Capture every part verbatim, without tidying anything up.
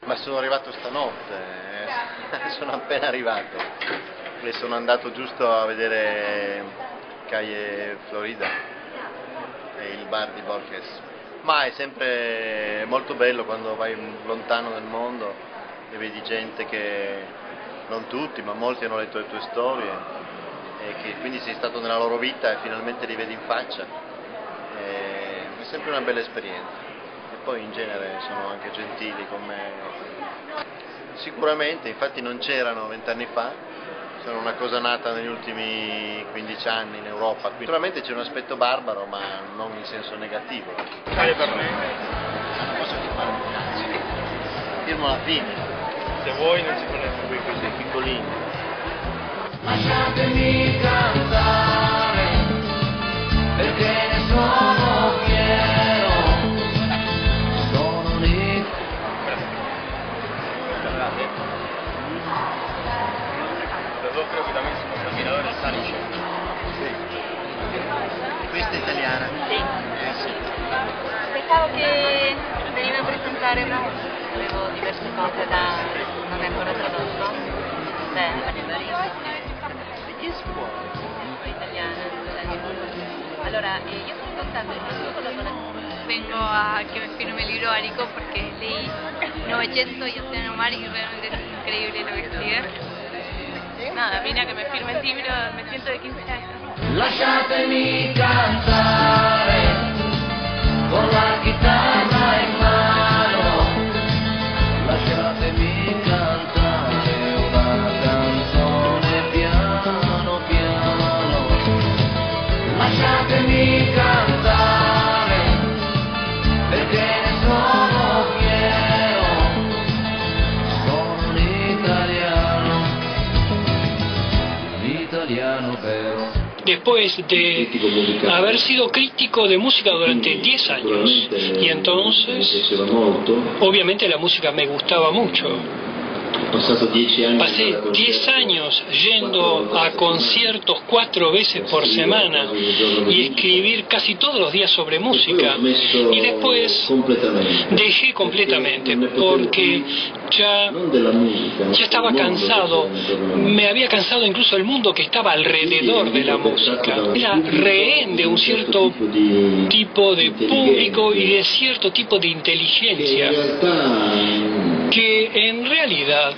Ma sono arrivato stanotte, eh, sono appena arrivato e sono andato giusto a vedere Calle Florida e il bar di Borges. Ma è sempre molto bello quando vai lontano nel mondo e vedi gente che, non tutti, ma molti hanno letto le tue storie e che quindi sei stato nella loro vita e finalmente li vedi in faccia. E è sempre una bella esperienza. E poi in genere sono anche gentili con me. Sicuramente, infatti non c'erano vent'anni fa, sono una cosa nata negli ultimi quindici anni in Europa. Naturalmente c'è un aspetto barbaro, ma non in senso negativo. Fare per me. Cosa ti fa? Firmo alla fine. Se vuoi non si fa niente qui così. Sei piccolino. Lasciatemi cantare, perché ne sono fiero. Sono lì. Los dos creo que también somos admiradores de Salish. Sì. Questa è italiana? Sì. Eh sì. Pensavo che veniva a presentare una... Avevo diverse cose da... non è ancora tradotto? Beh, italiana. Allora, eh, io sono contenta di questo colaborazione. Vengo a que me firme el libro Arico porque leí novecientos y Océano Mar y realmente es increíble lo que escribe. Nada, vine a que me firme el libro, me siento de quince años. Lasciatemi cantare con la chitarra in mano. Lasciatemi cantare una canzone piano piano. Lasciatemi cantare perché ne sono fiero. Sono un italiano, un italiano vero. Después de haber sido crítico de música durante diez años, y entonces, obviamente la música me gustaba mucho. Pasé diez años yendo a conciertos cuatro veces por semana y escribir casi todos los días sobre música. Y después dejé completamente porque ya, ya estaba cansado. Me había cansado incluso el mundo que estaba alrededor de la música. Era rehén de un cierto tipo de público y de cierto tipo de inteligencia que en realidad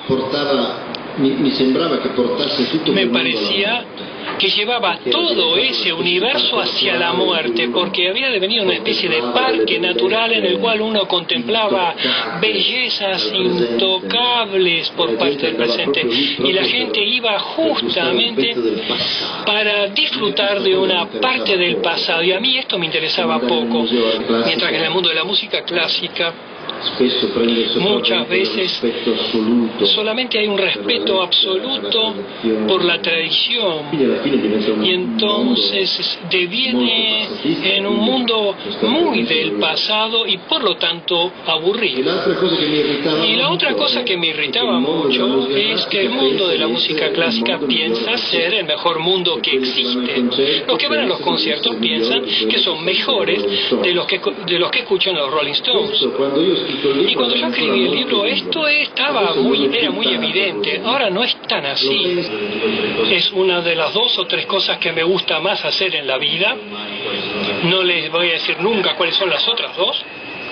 me parecía que llevaba todo ese universo hacia la muerte, porque había devenido una especie de parque natural en el cual uno contemplaba bellezas intocables por parte del presente, y la gente iba justamente para disfrutar de una parte del pasado, y a mí esto me interesaba poco, mientras que en el mundo de la música clásica muchas veces solamente hay un respeto absoluto por la tradición, y entonces deviene en un mundo muy del pasado y por lo tanto aburrido. Y la otra cosa que me irritaba mucho es que el mundo de la música clásica piensa ser el mejor mundo que existe. Los que van a los conciertos piensan que son mejores de los que, de los que escuchan los Rolling Stones. Y cuando yo escribí el libro esto estaba muy, era muy evidente. Ahora no es tan así. Es una de las dos o tres cosas que me gusta más hacer en la vida. No les voy a decir nunca cuáles son las otras dos.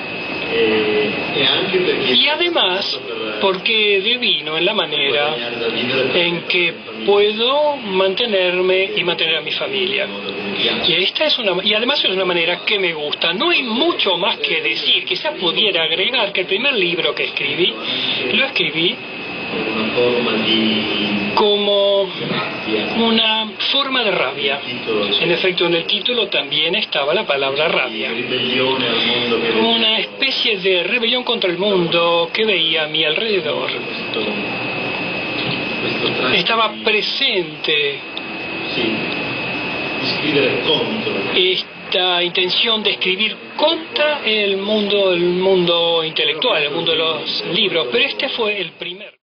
Y además, porque divino en la manera en que puedo mantenerme y mantener a mi familia. Y esta es una, y además es una manera que me gusta. No hay mucho más que decir. Quizás pudiera agregar que el primer libro que escribí, lo escribí como una forma de rabia. En efecto, en el título también estaba la palabra rabia. Una especie de rebelión contra el mundo que veía a mi alrededor. Estaba presente esta intención de escribir contra el mundo, el mundo intelectual, el mundo de los libros, pero este fue el primer.